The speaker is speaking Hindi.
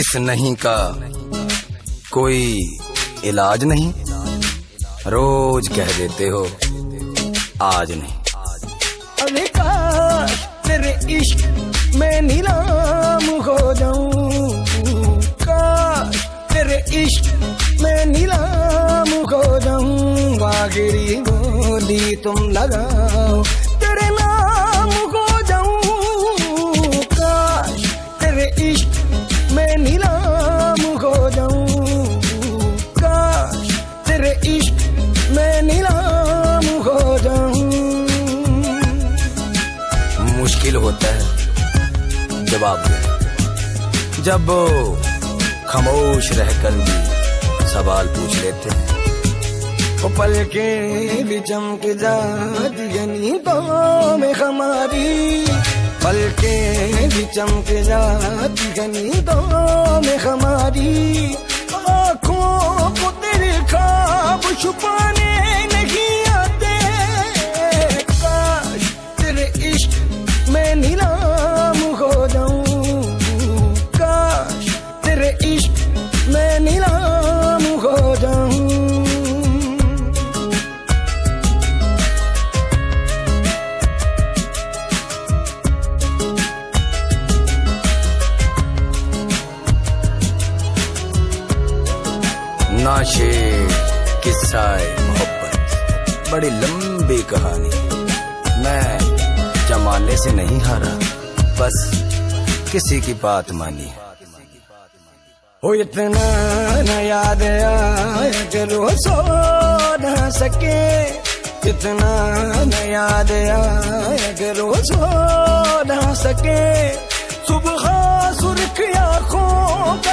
इस नहीं का कोई इलाज नहीं, रोज कह देते हो आज नहीं। अरे काश तेरे इश्क में नीलाम हो जाऊं, काश तेरे इश्क में नीलाम हो जाऊं। बागिरी बोली तुम लगाओ तेरे नाम हो जाऊं, काश तेरे इश्क में नीलाम हो जाऊं, काश तेरे इश्क में नीलाम हो जाऊं। मुश्किल होता है जवाब देना जब खामोश रहकर भी सवाल पूछ लेते हैं। वो पलके भी चमक जाती है नींदों में हमारी, पलके भी चमक जाती है नींदों में हमारी। आँखों को तेरे ख्वाब छुपाने नहीं आते, काश तेरे इश्क में नीलाम हो जाऊं, काश तेरे इश्क में नीलाम हो जाऊं। नाशे किस्साए मोहब्बत बड़ी लंबी कहानी, मैं जमाने से नहीं हारा, बस किसी की बात मानी। हो इतना न याद आया कि रोज सो न सके, इतना न याद आया कि रोज सो न सके। सुबह सुर्ख आँखों